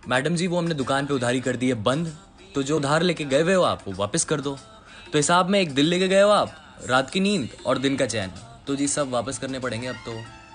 Madam जी वो हमने दुकान पे उधारी कर दी है बंद, तो जो उधार लेके गए हुए हो आप वो वापस कर दो। तो हिसाब में एक दिल लेके गए हो आप, रात की नींद और दिन का चैन, तो जी सब वापस करने पड़ेंगे अब तो।